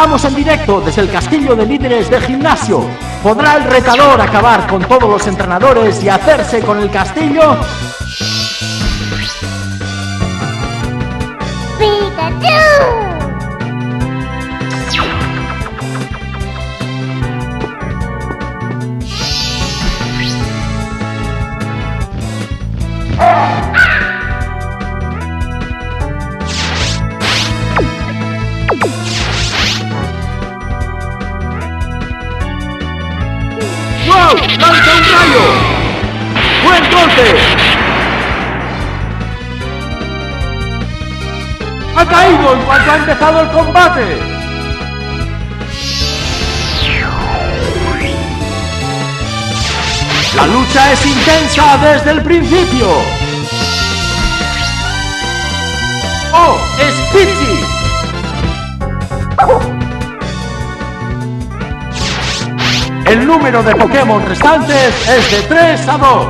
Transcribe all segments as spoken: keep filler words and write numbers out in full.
Estamos en directo desde el castillo de líderes de gimnasio. ¿Podrá el retador acabar con todos los entrenadores y hacerse con el castillo? ¡Pikachu! ¡Wow! ¡Lanza un rayo! ¡Buen golpe! ¡Ha caído en cuanto ha empezado el combate! La lucha es intensa desde el principio. ¡Oh! ¡Es Pidgey! El número de Pokémon restantes es de tres a dos.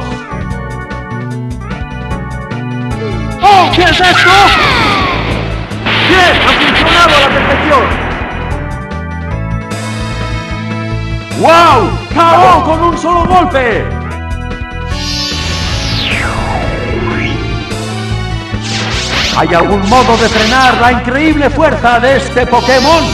¡Oh! ¿Qué es esto? ¡Bien! ¡Ha funcionado a la perfección! ¡Wow! ¡K O con un solo golpe! ¿Hay algún modo de frenar la increíble fuerza de este Pokémon?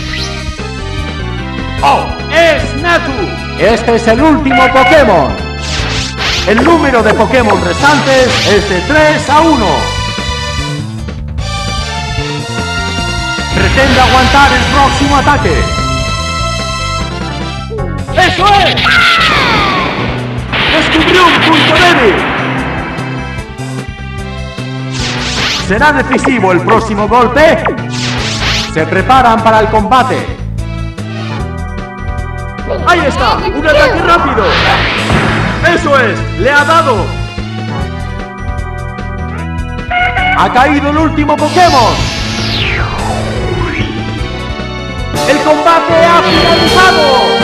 ¡Oh! ¡Es Natu! Este es el último Pokémon. El número de Pokémon restantes es de tres a uno. Pretende aguantar el próximo ataque. ¡Eso es! ¡Descubrió un punto débil! ¿Será decisivo el próximo golpe? Se preparan para el combate. ¡Ahí está! ¡Un ataque rápido! ¡Eso es! ¡Le ha dado! ¡Ha caído el último Pokémon! ¡El combate ha finalizado!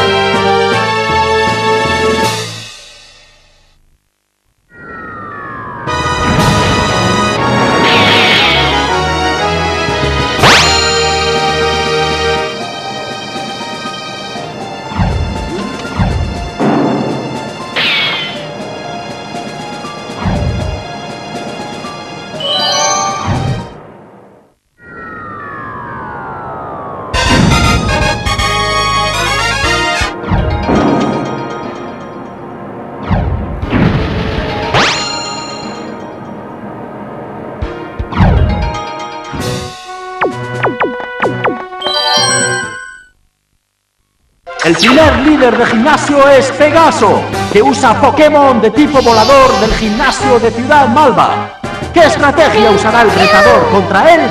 El primer líder de gimnasio es Pegaso, que usa Pokémon de tipo volador del gimnasio de Ciudad Malva. ¿Qué estrategia usará el retador contra él?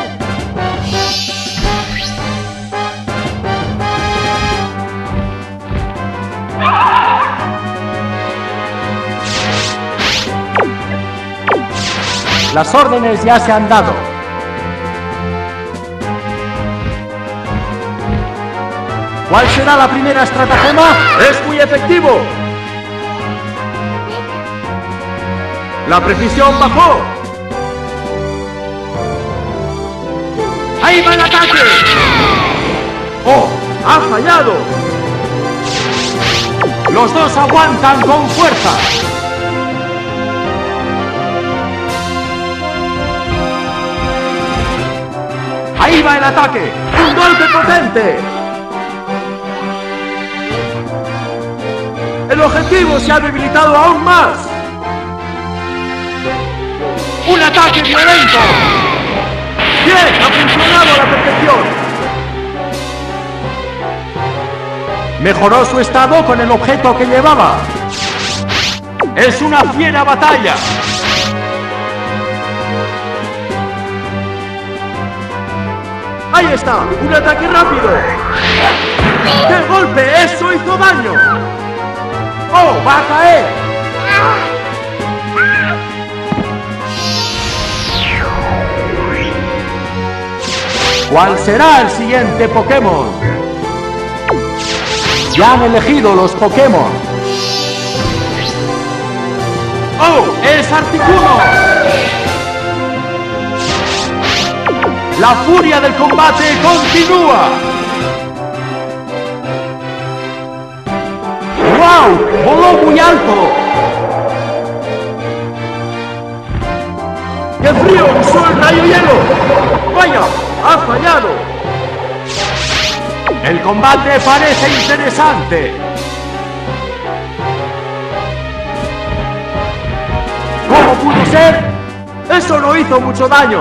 Las órdenes ya se han dado. ¿Cuál será la primera estratagema? ¡Es muy efectivo! La precisión bajó. ¡Ahí va el ataque! ¡Oh! ¡Ha fallado! Los dos aguantan con fuerza. ¡Ahí va el ataque! ¡Un golpe potente! ¡El objetivo se ha debilitado aún más! ¡Un ataque violento! ¡Bien! ¡Ha funcionado a la perfección! Mejoró su estado con el objeto que llevaba. ¡Es una fiera batalla! ¡Ahí está! ¡Un ataque rápido! ¡Qué golpe! ¡Eso hizo daño! ¡Oh! ¡Va a caer! ¿Cuál será el siguiente Pokémon? Ya han elegido los Pokémon. ¡Oh! ¡Es Articuno! La furia del combate continúa. ¡Wow! ¡Voló muy alto! ¡Qué frío! ¡Usó el rayo hielo! ¡Vaya! ¡Ha fallado! El combate parece interesante. ¿Cómo pudo ser? ¡Eso no hizo mucho daño!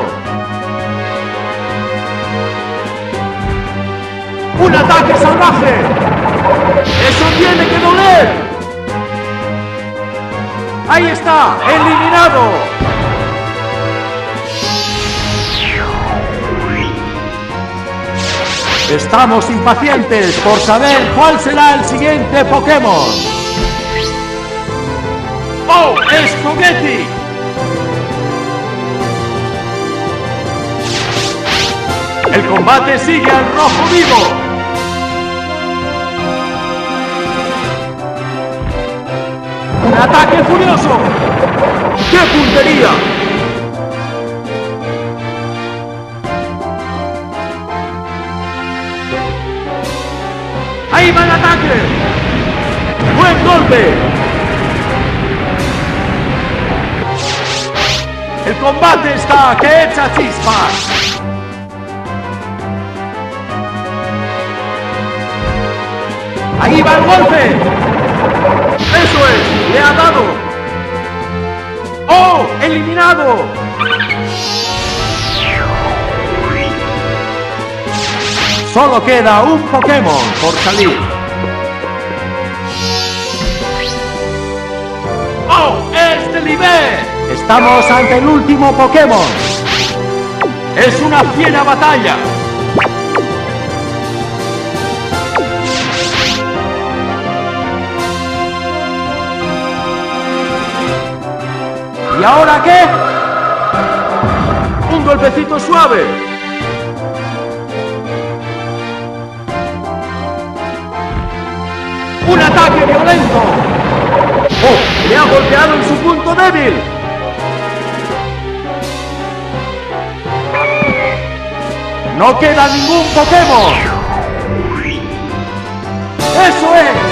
¡Un ataque salvaje! ¡Eso tiene que doler! ¡Ahí está! ¡Eliminado! Estamos impacientes por saber cuál será el siguiente Pokémon. ¡Oh! ¡Es Togepi! El combate sigue al rojo vivo. ¡Un ataque furioso! ¡Qué puntería! ¡Ahí va el ataque! ¡Buen golpe! El combate está que echa chispas. ¡Ahí va el golpe! ¡Eso es! ¡Le ha dado! ¡Oh! ¡Eliminado! Solo queda un Pokémon por salir. ¡Oh! ¡Es Delibird! Estamos ante el último Pokémon. Es una fiera batalla. ¿Y ahora qué? Un golpecito suave. ¡Un ataque violento! ¡Oh! ¡Le ha golpeado en su punto débil! ¡No queda ningún Pokémon! ¡Eso es!